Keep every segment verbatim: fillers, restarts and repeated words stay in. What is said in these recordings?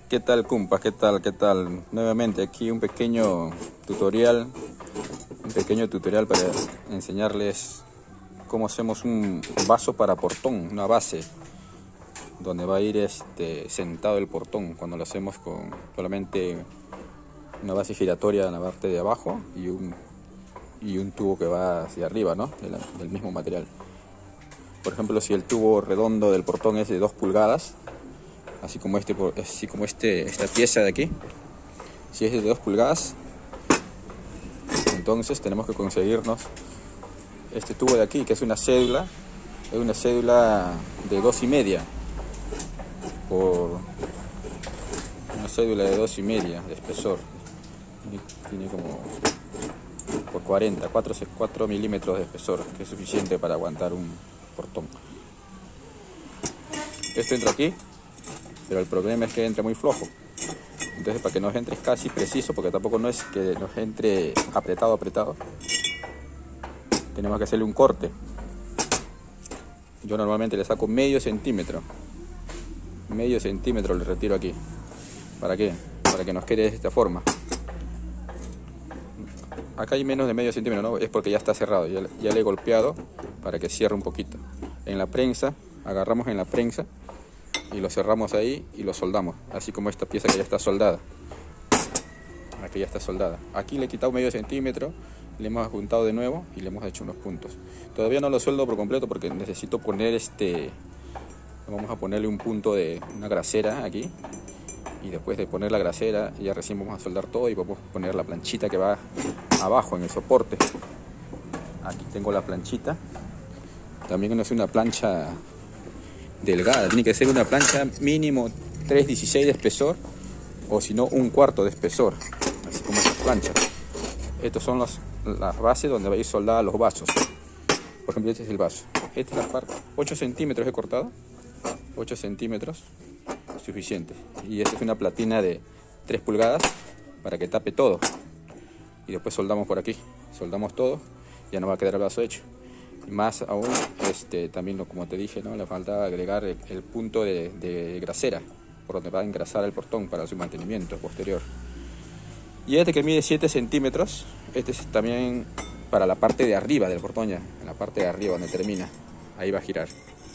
¿Qué tal, compa? ¿Qué tal? ¿Qué tal? Nuevamente aquí un pequeño tutorial, un pequeño tutorial para enseñarles cómo hacemos un vaso para portón, una base donde va a ir este sentado el portón cuando lo hacemos con solamente una base giratoria en la parte de abajo y un y un tubo que va hacia arriba, ¿no? Del, del mismo material. Por ejemplo, si el tubo redondo del portón es de dos pulgadas, así como este, así como este, esta pieza de aquí, si es de dos pulgadas, entonces tenemos que conseguirnos este tubo de aquí, que es una cédula, es una cédula de dos y media por una cédula de dos y media de espesor, tiene como por cuarenta, cuatro milímetros de espesor, que es suficiente para aguantar un portón. Esto entra aquí, pero el problema es que entra muy flojo. Entonces, para que nos entre casi preciso, porque tampoco no es que nos entre apretado, apretado, tenemos que hacerle un corte. Yo normalmente le saco medio centímetro, medio centímetro le retiro aquí. ¿Para qué? Para que nos quede de esta forma. Acá hay menos de medio centímetro, ¿no? Es porque ya está cerrado, ya, ya le he golpeado para que cierre un poquito. En la prensa, agarramos en la prensa y lo cerramos ahí y lo soldamos, así como esta pieza que ya está soldada. Aquí ya está soldada. Aquí le he quitado medio centímetro, le hemos juntado de nuevo y le hemos hecho unos puntos. Todavía no lo sueldo por completo porque necesito poner este, vamos a ponerle un punto de una grasera aquí, y después de poner la grasera ya recién vamos a soldar todo y vamos a poner la planchita que va abajo en el soporte. Aquí tengo la planchita. También no es una plancha delgada, tiene que ser una plancha mínimo tres dieciséis de espesor, o si no un cuarto de espesor, así como estas planchas. Estos son los, las bases donde va a ir soldada los vasos. Por ejemplo, este es el vaso, esta es la parte, ocho centímetros he cortado, ocho centímetros suficiente, y esta es una platina de tres pulgadas para que tape todo, y después soldamos por aquí, soldamos todo, ya no va a quedar el vaso hecho. Y más aún, este, también como te dije, ¿no? Le falta agregar el, el punto de, de grasera por donde va a engrasar el portón para su mantenimiento posterior. Y este que mide siete centímetros, este es también para la parte de arriba del portón, ya en la parte de arriba donde termina, ahí va a girar.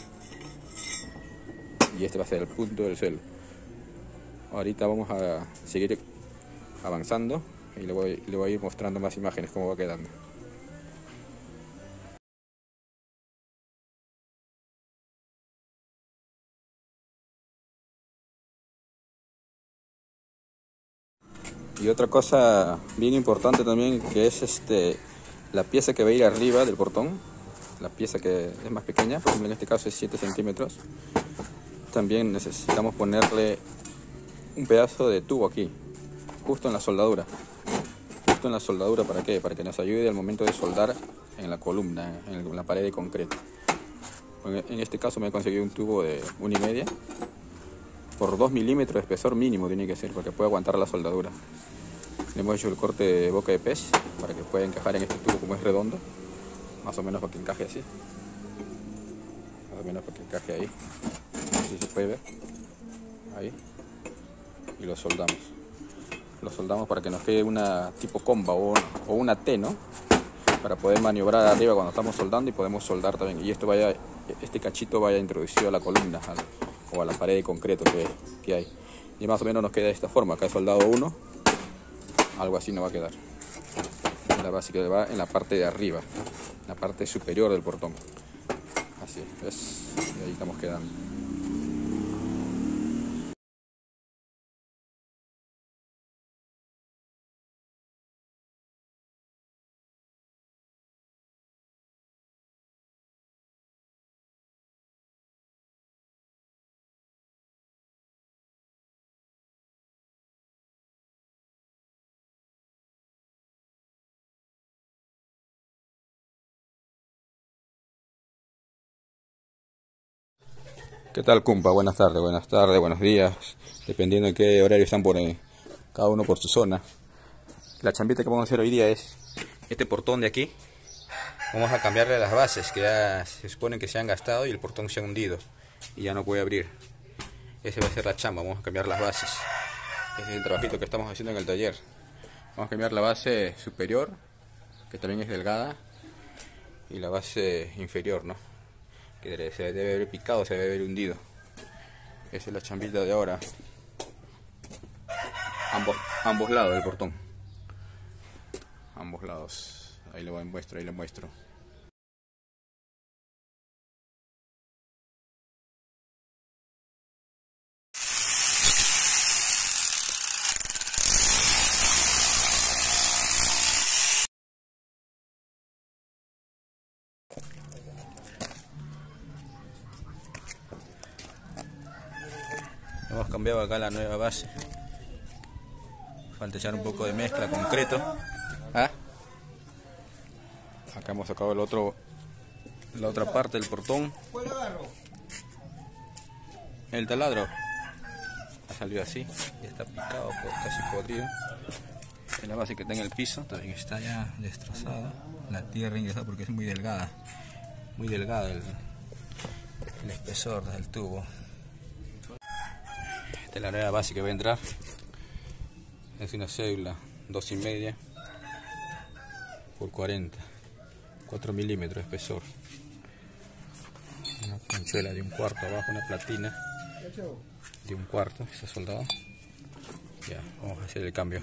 Y este va a ser el punto del suelo. Ahorita vamos a seguir avanzando y le voy, le voy a ir mostrando más imágenes cómo va quedando. Y otra cosa bien importante también, que es este la pieza que va a ir arriba del portón, la pieza que es más pequeña, por ejemplo en este caso es siete centímetros. También necesitamos ponerle un pedazo de tubo aquí, justo en la soldadura. Justo en la soldadura, ¿para qué? Para que nos ayude al momento de soldar en la columna, en la pared de concreto. En este caso me he conseguido un tubo de una y media por dos milímetros de espesor mínimo tiene que ser, para que pueda aguantar la soldadura. Le hemos hecho el corte de boca de pez para que pueda encajar en este tubo, como es redondo, más o menos para que encaje así, más o menos para que encaje ahí, así se puede ver, ahí, y lo soldamos. Lo soldamos para que nos quede una tipo comba o, o una T, ¿no? Para poder maniobrar arriba cuando estamos soldando, y podemos soldar también. Y esto vaya, este cachito vaya introducido a la columna a la, o a la pared de concreto que, que hay. Y más o menos nos queda de esta forma. Acá he soldado uno, algo así nos va a quedar. La base que va en la parte de arriba, en la parte superior del portón. Así es, y ahí estamos quedando. ¿Qué tal, compa? Buenas tardes, buenas tardes, buenos días, dependiendo de qué horario están por eh, cada uno por su zona. La chambita que vamos a hacer hoy día es este portón de aquí. Vamos a cambiarle las bases, que ya se supone que se han gastado y el portón se ha hundido y ya no puede abrir. Esa va a ser la chamba, vamos a cambiar las bases. Este es el trabajito que estamos haciendo en el taller. Vamos a cambiar la base superior, que también es delgada, y la base inferior, ¿no? Que se debe haber picado, se debe haber hundido. Esa es la chambita de ahora. Ambos, ambos lados del portón. Ambos lados. Ahí lo muestro, ahí lo muestro. Hemos cambiado acá la nueva base. Falta echar un poco de mezcla, concreto. ¿Ah? Acá hemos sacado el otro, la otra parte del portón. El taladro ha salido así, ya está picado, casi podrido. En la base que está en el piso también está ya destrozada. La tierra ingresada porque es muy delgada, muy delgada el, el espesor del tubo. Esta es la nueva base que va a entrar. Es una cédula dos y media por cuarenta, cuatro milímetros de espesor. Una conchuela de un cuarto abajo, una platina de un cuarto, está soldado. Ya, vamos a hacer el cambio.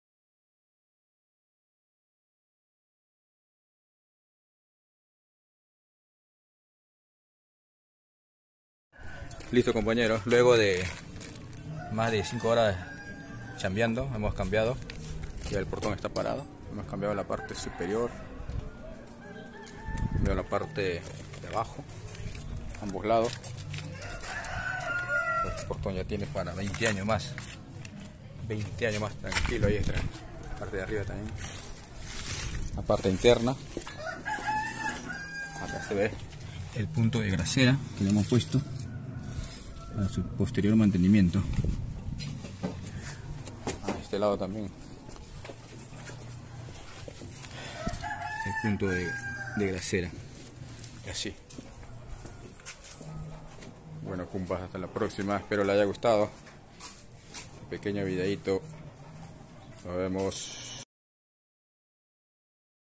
Listo, compañeros, luego de más de cinco horas chambeando, hemos cambiado. Ya el portón está parado. Hemos cambiado la parte superior, cambiado la parte de abajo, ambos lados. Este portón ya tiene para veinte años más. veinte años más, tranquilo. Ahí está la parte de arriba también. La parte interna. Acá se ve el punto de grasera que le hemos puesto a su posterior mantenimiento. A este lado también el punto de, de grasera. Y así. Bueno, compas, hasta la próxima. Espero les haya gustado. Un pequeño videito. Nos vemos.